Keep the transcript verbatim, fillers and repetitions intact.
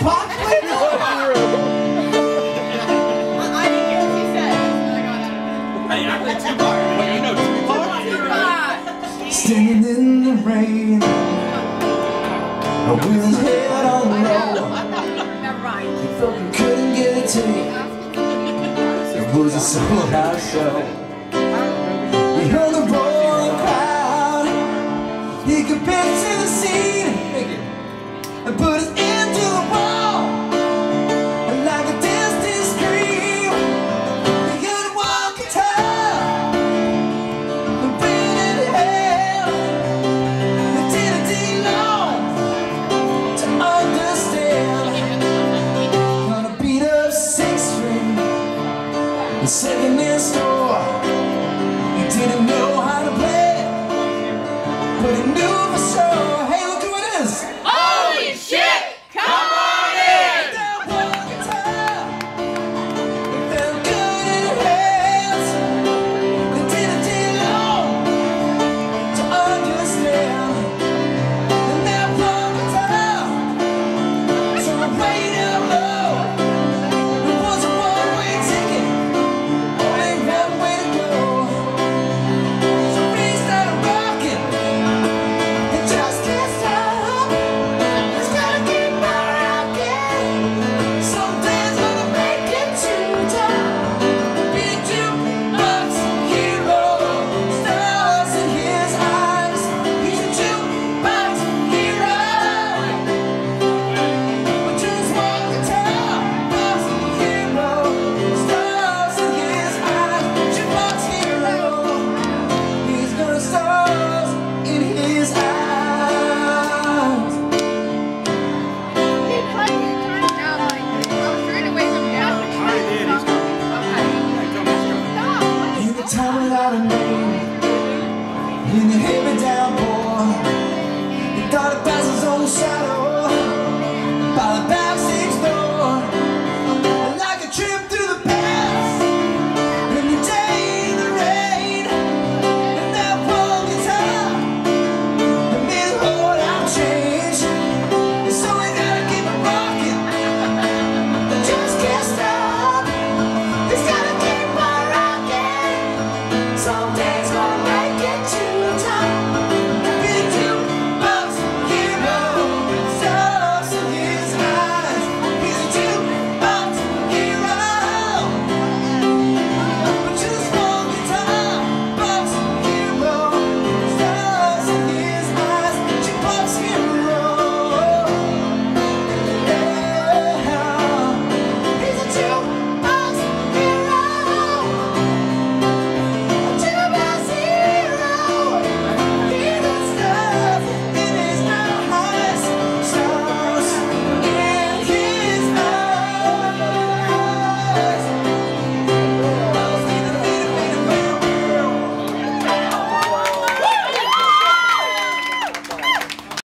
Tupac? I didn't hear what she said. Hey, I heard Tupac. What, you know Tupac? Standing in the rain, with his head on the road. Never mind. He felt he couldn't get a take. It was a sold out show.